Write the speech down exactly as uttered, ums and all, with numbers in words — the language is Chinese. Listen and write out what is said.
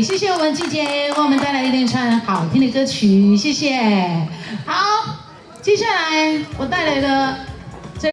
曲，谢谢我们季姐为我们带来一连串好听的歌曲，谢谢。好，接下来我带来的。